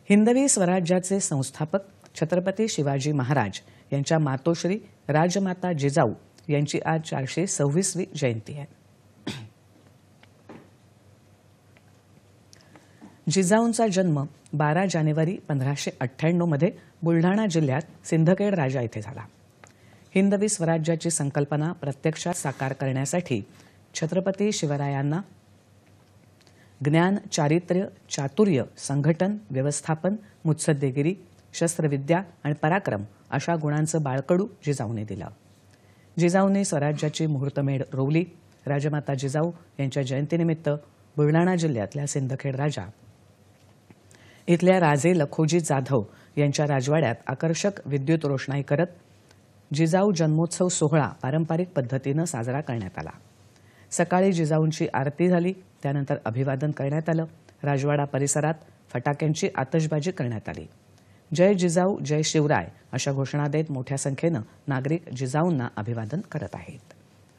हिंदवी स्वराज्याचे संस्थापक छत्रपती शिवाजी महाराज यांच्या मातोश्री राजमाता जिजाऊ यांची आज 426वी जयंती आहे. जिजाऊंचा जन्म 12 जानेवारी 1598 मध्ये बुलढाणा जिल्ह्यात सिंदखेड राजा येथे झाला. हिंदवी स्वराज्याची संकल्पना प्रत्यक्षात साकार करण्यासाठी छत्रपती शिवरायांना ज्ञान, चारित्र्य, चातुर्य, संघटन, व्यवस्थापन, मुत्सद्देगिरी, शस्त्रविद्या आणि पराक्रम अशा गुणांचं बाळकडू जिजाऊंनी दिलं. जिजाऊंनी स्वराज्याची मुहूर्तमेढ रोवली. राजमाता जिजाऊ यांच्या जयंतीनिमित्त बुलढाणा जिल्ह्यातल्या सिंदखेड राजा इथल्या राजे लखोजी जाधव यांच्या राजवाड्यात आकर्षक विद्युत रोषणाई करत जिजाऊ जन्मोत्सव सोहळा पारंपरिक पद्धतीनं साजरा करण्यात आला. सकाळी जिजाऊंची आरती झाली. त्यानंतर अभिवादन करण्यात आलं. राजवाडा परिसरात फटाक्यांची आतषबाजी करण्यात आली. जय जिजाऊ, जय शिवराय अशा घोषणा देत मोठ्या संख्येनं नागरिक जिजाऊंना अभिवादन करत आहेत.